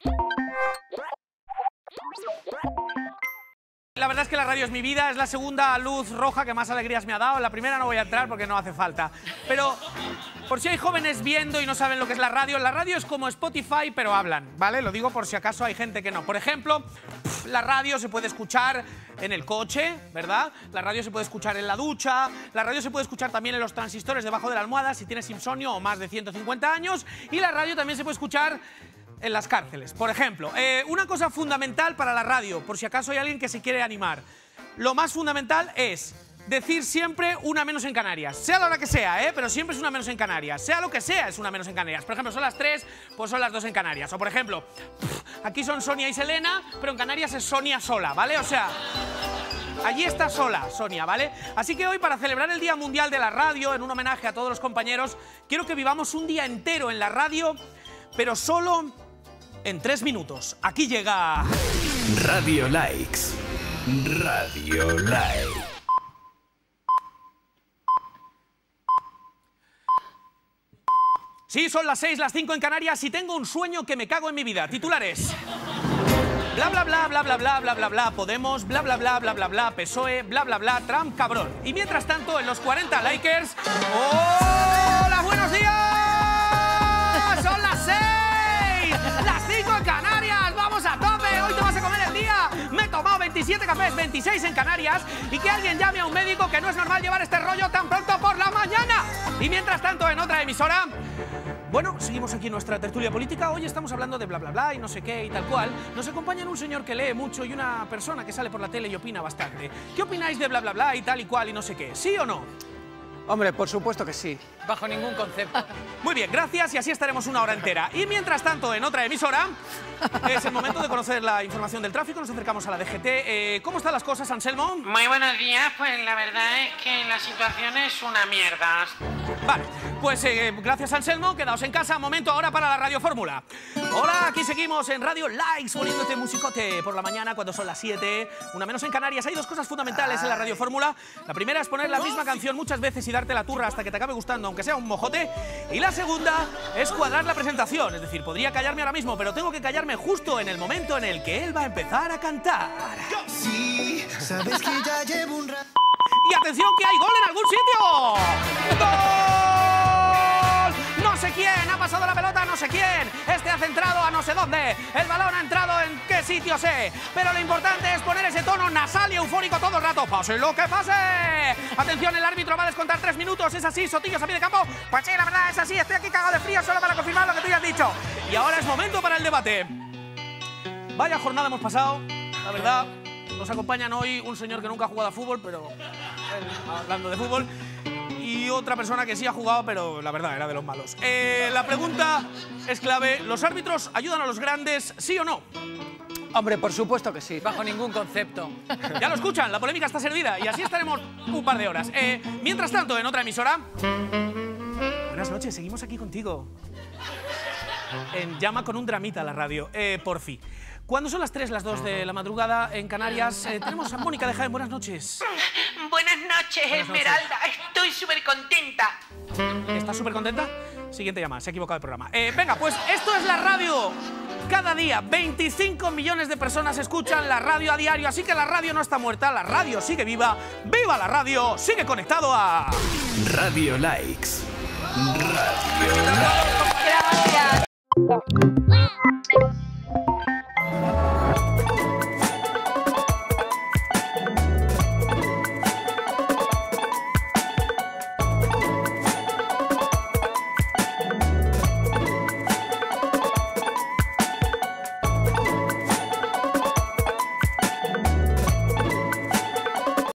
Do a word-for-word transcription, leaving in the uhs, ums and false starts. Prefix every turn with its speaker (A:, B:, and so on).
A: La verdad es que la radio es mi vida, es la segunda luz roja que más alegrías me ha dado. En la primera no voy a entrar porque no hace falta. Pero, por si hay jóvenes viendo y no saben lo que es la radio, la radio es como Spotify, pero hablan, ¿vale? Lo digo por si acaso hay gente que no. Por ejemplo, la radio se puede escuchar en el coche, ¿verdad? La radio se puede escuchar en la ducha, la radio se puede escuchar también en los transistores debajo de la almohada si tienes insomnio o más de ciento cincuenta años, y la radio también se puede escuchar en las cárceles. Por ejemplo, eh, una cosa fundamental para la radio, por si acaso hay alguien que se quiere animar, lo más fundamental es decir siempre una menos en Canarias, sea la hora que sea, ¿eh? Pero siempre es una menos en Canarias, sea lo que sea es una menos en Canarias. Por ejemplo, son las tres, pues son las dos en Canarias. O por ejemplo, aquí son Sonia y Selena, pero en Canarias es Sonia sola, ¿vale? O sea, allí está sola Sonia, ¿vale? Así que hoy, para celebrar el Día Mundial de la Radio, en un homenaje a todos los compañeros, quiero que vivamos un día entero en la radio, pero solo en tres minutos. Aquí llega...
B: Radio Likes. Radio Like.
A: Sí, son las seis, las cinco en Canarias y tengo un sueño que me cago en mi vida. Titulares. Bla, bla, bla, bla, bla, bla, bla, bla, bla, Podemos, bla, bla, bla, bla, bla, bla, P S O E, bla, bla, bla, Trump, cabrón. Y mientras tanto, en los cuarenta Likers... ¡Hola, buenos días! ¡Son las seis! ¡Las cinco en Canarias! ¡Vamos a tope! ¡Hoy te vas a comer el día! Me he tomado veintisiete cafés, veintiséis en Canarias, y que alguien llame a un médico, que no es normal llevar este rollo tan pronto por la mañana. Y mientras tanto, en otra emisora... Bueno, seguimos aquí en nuestra tertulia política. Hoy estamos hablando de bla, bla, bla y no sé qué y tal cual. Nos acompañan un señor que lee mucho y una persona que sale por la tele y opina bastante. ¿Qué opináis de bla, bla, bla y tal y cual y no sé qué? ¿Sí o no?
C: Hombre, por supuesto que sí.
D: Bajo ningún concepto.
A: Muy bien, gracias, y así estaremos una hora entera. Y mientras tanto, en otra emisora, es el momento de conocer la información del tráfico. Nos acercamos a la D G T. Eh, ¿Cómo están las cosas, Anselmo?
E: Muy buenos días, pues la verdad es que la situación es una mierda.
A: Vale, pues eh, gracias, Anselmo. Quedaos en casa. Momento ahora para la Radio Fórmula. Hola, aquí seguimos en Radio Likes, poniéndote musicote por la mañana cuando son las siete, una menos en Canarias. Hay dos cosas fundamentales en la Radio Fórmula. La primera es poner la misma canción muchas veces y darte la turra hasta que te acabe gustando, aunque sea un mojote. Y la segunda es cuadrar la presentación. Es decir, podría callarme ahora mismo, pero tengo que callarme justo en el momento en el que él va a empezar a cantar.
F: Sí, sabes que ya llevo un rato.
A: ¡Y atención, que hay gol en algún sitio! ¡Gol! No sé quién ha pasado la pelota, no sé quién. Este ha centrado a no sé dónde. El balón ha entrado en qué sitio sé. Pero lo importante es poner ese tono nasal y eufórico todo el rato. ¡Pase lo que pase! Atención, el árbitro va a descontar tres minutos. ¿Es así, Sotillos, a pie de campo? Pues sí, la verdad es así. Estoy aquí cagado de frío solo para confirmar lo que tú ya has dicho. Y ahora es momento para el debate. Vaya jornada hemos pasado, la verdad. Nos acompañan hoy un señor que nunca ha jugado a fútbol, pero él, hablando de fútbol, y otra persona que sí ha jugado, pero la verdad era de los malos. Eh, la pregunta es clave. ¿Los árbitros ayudan a los grandes, sí o no?
C: Hombre, por supuesto que sí.
D: Bajo ningún concepto.
A: Ya lo escuchan, la polémica está servida y así estaremos un par de horas. Eh, mientras tanto, en otra emisora... Buenas noches, seguimos aquí contigo. En Llama con un dramita la radio, eh, por fin. Cuando son las tres, las dos de la madrugada en Canarias, eh, tenemos a Mónica de Jaén. Buenas noches.
E: Buenas noches,
A: Buenas
E: Esmeralda.
A: noches.
E: Estoy súper contenta.
A: ¿Estás súper contenta? Siguiente llamada, se ha equivocado el programa. Eh, venga, pues esto es la radio. Cada día, veinticinco millones de personas escuchan la radio a diario, así que la radio no está muerta, la radio sigue viva. ¡Viva la radio! Sigue conectado a...
B: Radio Likes. Radio Likes.
G: Gracias.